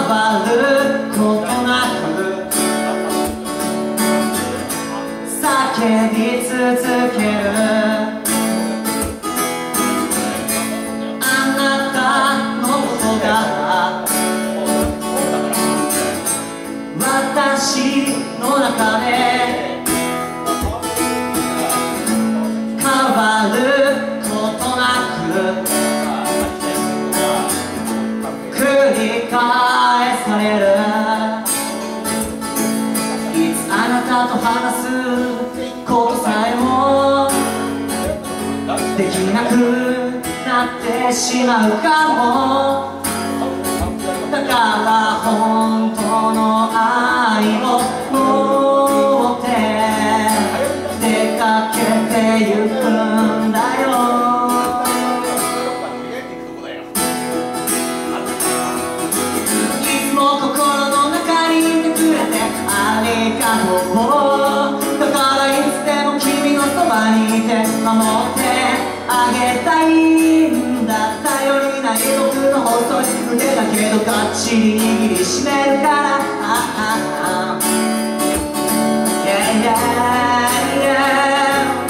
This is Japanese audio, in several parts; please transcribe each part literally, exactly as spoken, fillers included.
わることなく叫び続ける。あなたのことが私の中で変わることなく繰り返される。いつあなたと話すことさえもできなくなってしまうかも。だから本当の愛を持って出かけてゆくんだよ。いつも心の中にいてくれてありがとう。だからいつでも君のそばにいて守ってあげたいんだ。頼りない僕の細い腕だけどがっちり握りしめるから。あああ Yeah yeah yeah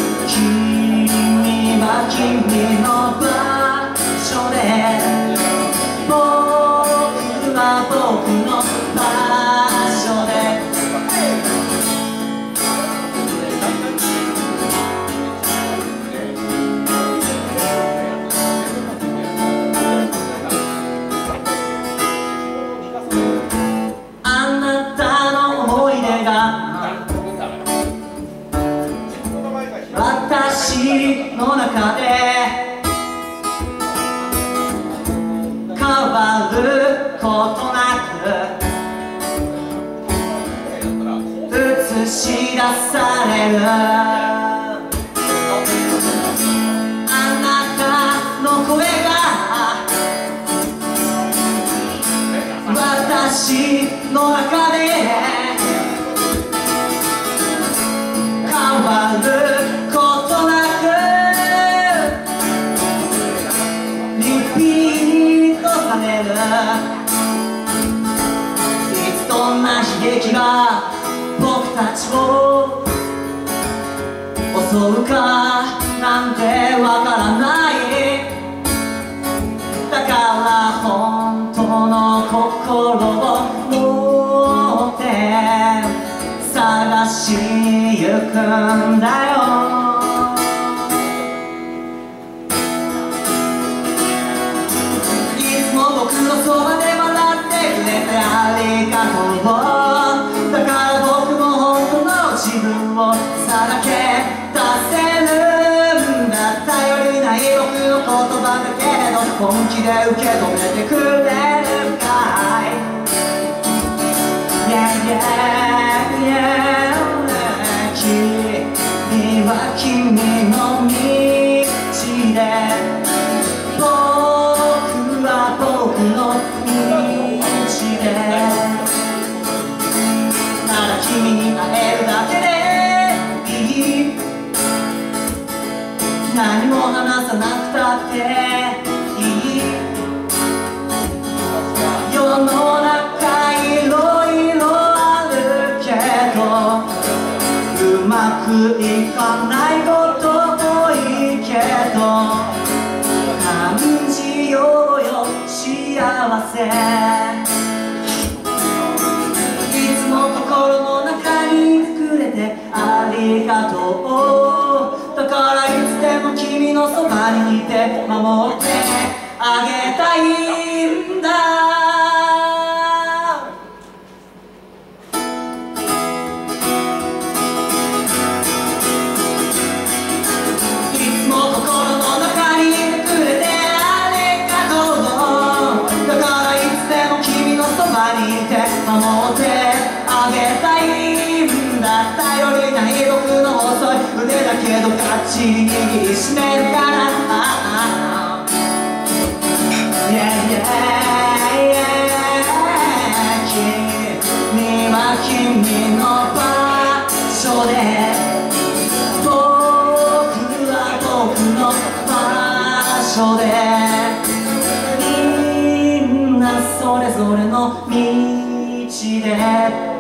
君は君の場所で僕は僕の場所で私の中で変わることなく映し出される。あなたの声が私の中で変わることなくリピートされる。いつどんな悲劇が僕たちを襲うかなんてわからない。だから本当の心を持って探しゆくんだよ。いつも僕のそばで笑ってくれてありがとう。だから僕も本当の自分をさらけ出せるんだ。頼りない僕の言葉だけれど本気で受け止めてくれるかい。 Yeah yeah yeah 君は君の道で僕は僕の道でただ君に会えるだけでいい。何も話さなくたっていい。世の中いろいろあるけどうまくいかないこと多いけど感じようよ幸せ。いつも心の中にいてくれてありがとう。だからいつでも君のそばにいて守ってあげたいんだ。守ってあげたいんだ。頼りない僕の細い腕だけどがっちり握りしめるから。Yeah yeah yeah 君は君の場所で僕は僕の場所でみんなそうそれぞれの道で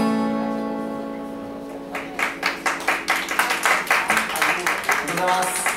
ありがとうございます。